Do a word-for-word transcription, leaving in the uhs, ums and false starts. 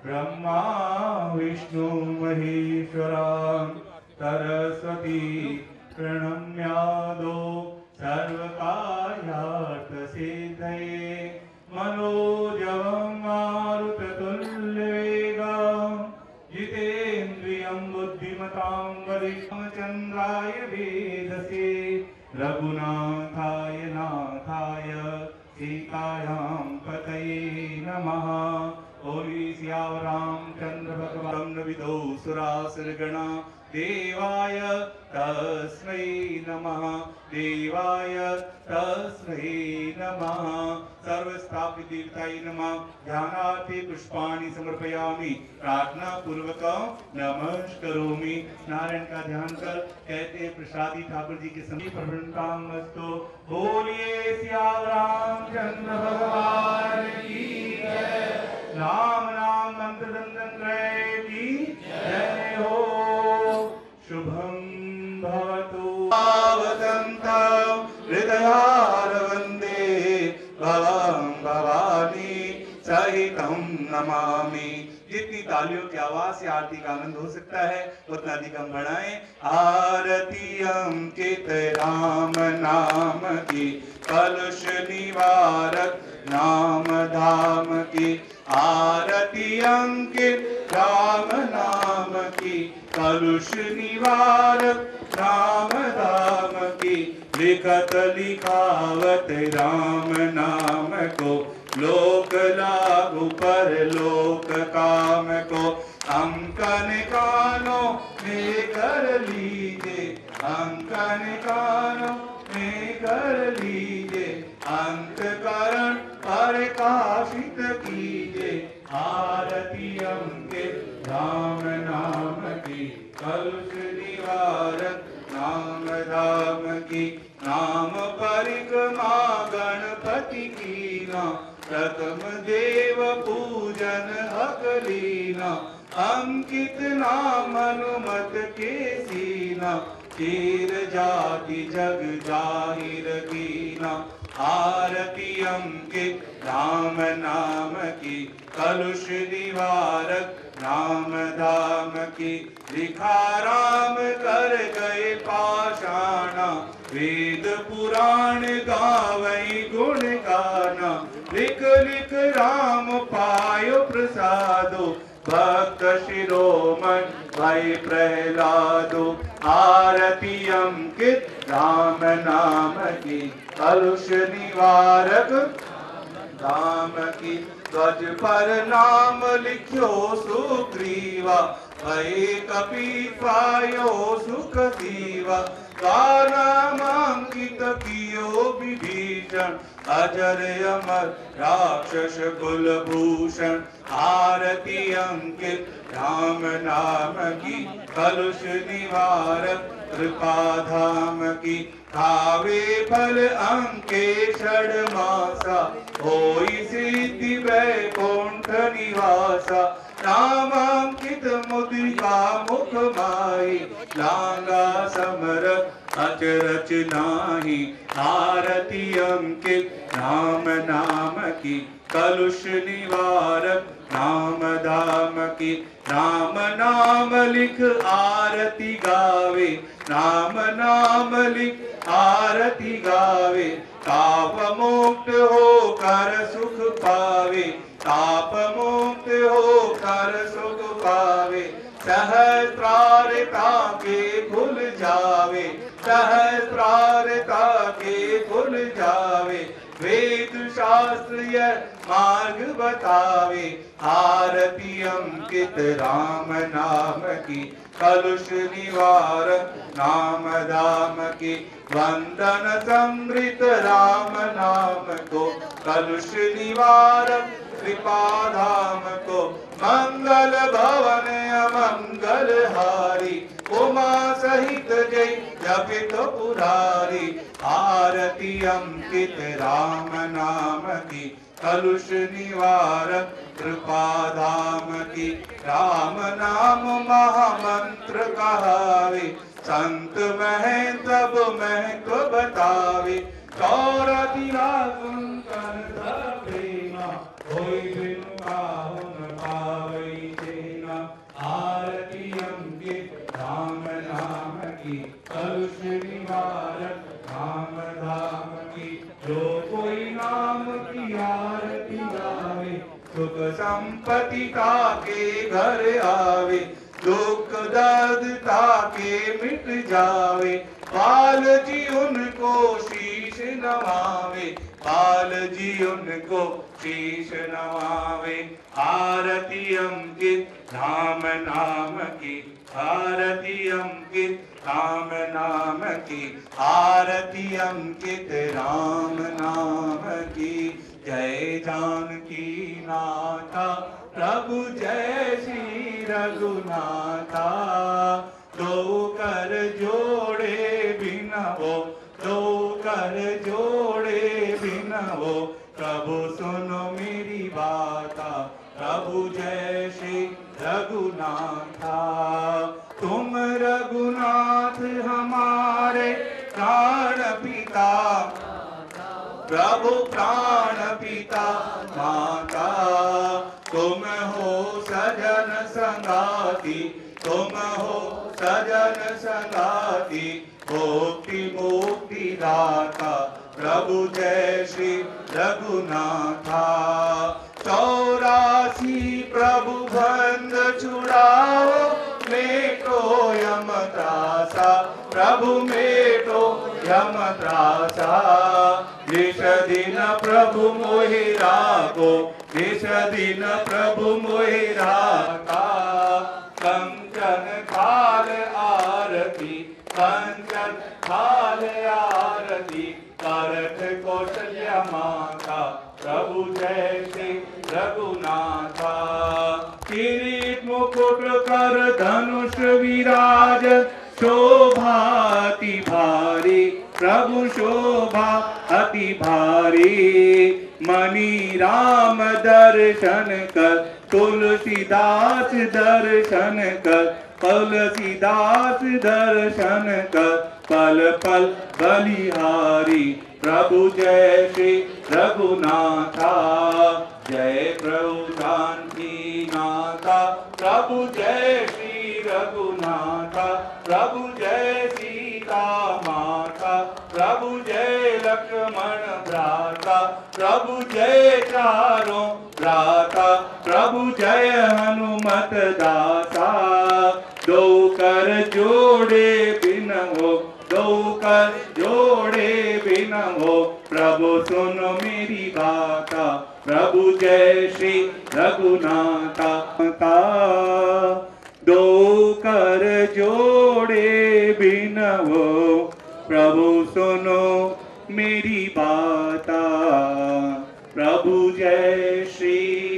ब्रह्मा विष्णु महेश्वरा सरस्वती प्रणम्यादो सर्वकार्यार्थ सिद्धये मनोजवं मारुततुल्यवेगं जितेन्द्रियं बुद्धिमतां वरिष्ठं चन्द्राय वेदसे रघुनाथाय नाथाय सीतायां पतये नमः। ओली सियाव रामचंद्र भगवान विदो सुरासुरगणा देवाय तस्मै नमः देवाय तस्मै नमः। सर्वस्थापित देवताय नमः। ध्यानार्थे पुष्पाणि समर्पयामि प्रार्थना पूर्वक नमस्करोमि। नारायण का ध्यान कर कहते प्रसादी ठाकुर जी के समीप प्रवृत्तामस्तु। बोलिए सियाव रामचंद्र भगवान की जय। राम नाम मंत्र दंदन की जय हो। शुभम भवतु। आवतंतं हृदयारवन्दे भवं भवानी सहितं नमामि। जितनी तालियों की आवाज से आरती का आनंद हो सकता है उतना अधिक हम बढ़ाएं। आरती अंकित राम नाम की कलुष निवारक नाम धाम की। आरती अंकित राम नाम की कलुष निवारक नाम धाम की। लिखत लिखावत राम नाम को लोक लागू पर लोक काम को। अंकन कानों में कर लीजिए अंकन कानों में कर लीजिए अंतकरण प्रकाशित कीजिए। आरती अंकित राम नाम की कलुष निवारक नाम धाम की। नाम परिक्रमा गणपति कीना प्रथम देव पूजन अकलीना। अंकित नाम अनुमत के सीना तीर जाति जग जाहिर कीना। आरती अंकित राम नाम की कलुष निवारक नाम धाम की। लिखा राम कर गए पाषाणा वेद पुराण गावई गुण गाना। लिख लिख राम पायो प्रसादो भक्त शिरोमण भय प्रहलादो। आरती अंकित राम नाम की कलुष निवारक नाम की। ध्वज पर नाम लिखो सुग्रीवा भय कपीपायो सुख दीवा। नाम अंकित कियो विभीषण अजर अमर राक्षस कुलभूषण। आरती अंकित राम नाम की कलुष निवारक कृपा धाम की। खावे फल अंके षड मासा होई सिद्धि वैकुंठ निवासा। नामांकित मुद्रिका मुख माही लांगा समर अचरच नाही। आरती अंकित राम नाम की कलुष निवारक नाम धाम की। राम नाम लिख आरती गावे राम नाम लिख आरती गावे। ताप मुक्त हो कर सुख पावे ताप मुक्त हो कर सुख पावे। सहस्रारता के खुल जावे सहस्रारता के खुल जावे। वेद शास्त्र यह मार्ग बतावे। आरती अंकित राम नाम की कलुष निवारक नाम धाम की। वंदन समृत राम नाम को कलुष निवारक कृपा धाम को। मंगल भवन अमंगल हारी उमा सहित जय जपित पुरारी। आरती अंकित राम नाम की कलुष निवारक कृपा धाम की। राम नाम महामंत्र कहावे संत मह तब महत्व बतावे। चौरासी रागुन कर प्रेमा कोई बिनु पाहुन पावई। संपत्ति ताके घर आवे, दुख दर्द ताके मिट जावे, बाल जी उनको शीश नवावे, बाल जी उनको शीश नवावे। आरती अंकित धाम नाम की, आरती अंकित राम नाम की, आरती अंकित राम नाम की। जय जानकी नाथा प्रभु जय श्री रघुनाथा, दो कर जोड़े बिनवो, दो कर जोड़े बिनवो, प्रभु सुनो मेरी बाता, प्रभु जय श्री रघुनाथा। तुम रघुनाथ हमारे प्राण पिता, प्रभु प्राण पिता माता, तुम हो सजन संगाती, तुम हो सजन संगाती, मुक्ति मुक्ति दाता, प्रभु जय श्री रघुनाथा। चौरासी प्रभु बंद छुड़ाओ, मेटो यम त्रासा, प्रभु मेटो यम त्रासा। विष दिन प्रभु मोहि राखो, विष दिन प्रभु मोहि राखा। कंचन थाल आरती, कंचन थाल आरती, करत कौशल्या माता, प्रभु जय श्री रघुनाथा। किरीट मुकुट कर धनुष विराज, शोभा अति भारी, प्रभु शोभा अति भारी। मणि राम दर्शन कर, तुलसीदास दर्शन कर, तुलसीदास दर्शन कर, पल पल बलिहारी, प्रभु जय श्री रघुनाथा। जय प्रभु जानकी नाथा, प्रभु जय श्री रघुनाथा, प्रभु जय सीता माता, प्रभु जय लक्ष्मण भ्राता, प्रभु जय चारों भ्राता, प्रभु जय हनुमत दासा। दो कर जोड़े बिनवो, दो कर जोड़े बिनवो, प्रभु सुनो मेरी बाता, प्रभु जय श्री रघुनाथा। दो कर जोड़े बिनवो, प्रभु सुनो मेरी बाता, प्रभु जय श्री